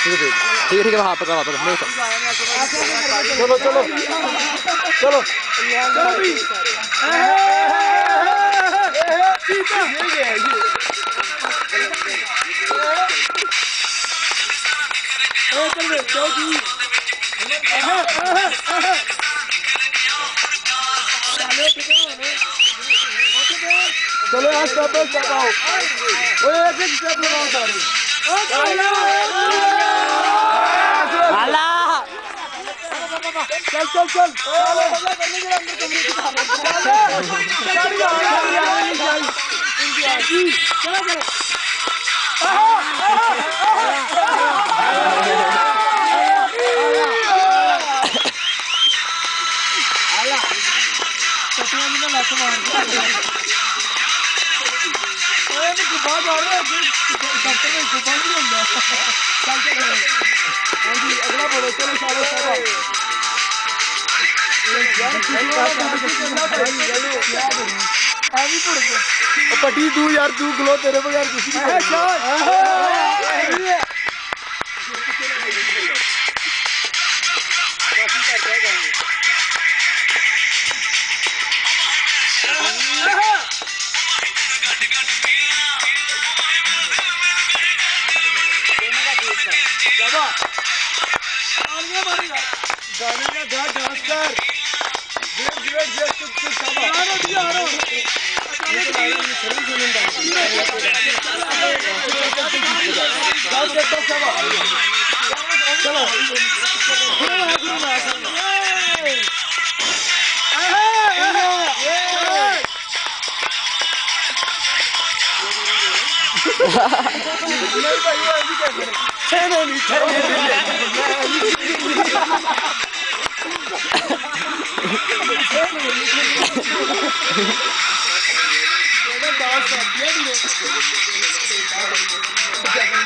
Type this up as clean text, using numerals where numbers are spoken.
ठीक है वहाँ पकड़ा चलो चलो चलो चलो यार स्टेप बाय स्टेप आओ ओए एक एक स्टेप लगाओ सारे आला चल चल चल करने के अंदर कमरे की चलो चलो आला पतिया में लात मार बात आ रहा है डॉक्टर में गुब्बारा नहीं होता चल चल हां जी अगला बोलो चलो चलो चलो हैवी पड़ गया पट्टी तू यार तू ग्लो तेरे बगैर कुछ नहीं गाने का गा डांस कर वेट कुछ शाबाश आ रहा ये तो लाइन में खड़ी सुनंदा डांस करता शाबाश चलो नहीं भाई वो ऐसे क्या करे नहीं डांस कर दिया